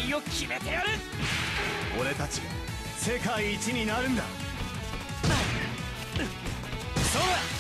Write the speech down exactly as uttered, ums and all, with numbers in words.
敗を決めてやる。 俺たちが世界一になるんだ。そうだ。